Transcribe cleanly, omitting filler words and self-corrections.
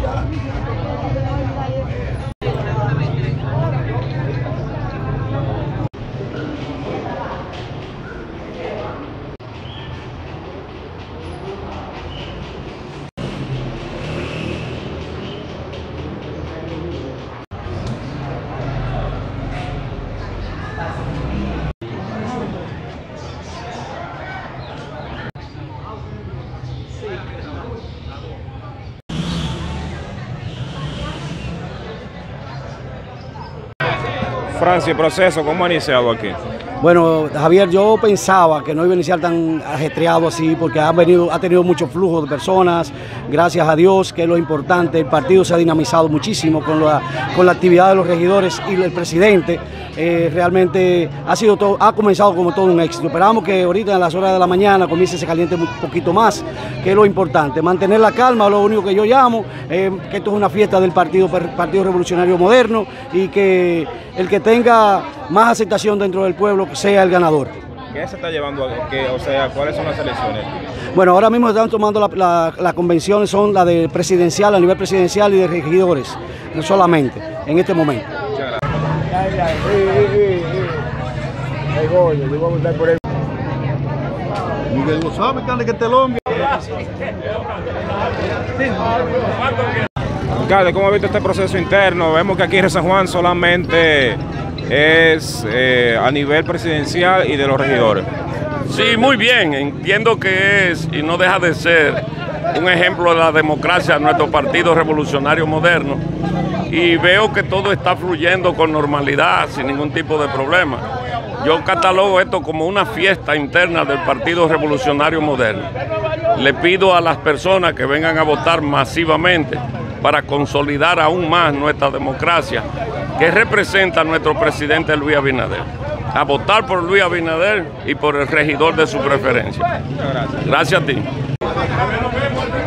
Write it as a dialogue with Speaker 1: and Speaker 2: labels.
Speaker 1: Francia, el proceso, ¿cómo ha iniciado aquí?
Speaker 2: Bueno, Javier, yo pensaba que no iba a iniciar tan ajetreado así porque ha tenido mucho flujo de personas, gracias a Dios, que es lo importante. El partido se ha dinamizado muchísimo con la actividad de los regidores y el presidente. Realmente ha comenzado como todo un éxito. Esperamos que ahorita en las horas de la mañana comience a se caliente un poquito más, que es lo importante. Mantener la calma, lo único que yo llamo, que esto es una fiesta del Partido Revolucionario Moderno y que el que tenga más aceptación dentro del pueblo sea el ganador.
Speaker 1: ¿Qué se está llevando? O sea, ¿cuáles son las elecciones?
Speaker 2: Bueno, ahora mismo están tomando las convenciones, son las de presidencial, a nivel presidencial y de regidores, no solamente, en este momento.
Speaker 1: Muchas gracias.
Speaker 3: Miguel lo sabe, que te lo envía.
Speaker 1: Alcalde, ¿cómo ha visto este proceso interno? Vemos que aquí en San Juan solamente es a nivel presidencial y de los regidores.
Speaker 4: Sí, muy bien. Entiendo que es y no deja de ser un ejemplo de la democracia de nuestro Partido Revolucionario Moderno. Y veo que todo está fluyendo con normalidad, sin ningún tipo de problema. Yo catalogo esto como una fiesta interna del Partido Revolucionario Moderno. Le pido a las personas que vengan a votar masivamente para consolidar aún más nuestra democracia, que representa a nuestro presidente Luis Abinader. A votar por Luis Abinader y por el regidor de su preferencia.
Speaker 1: Muchas gracias.
Speaker 4: Gracias a ti.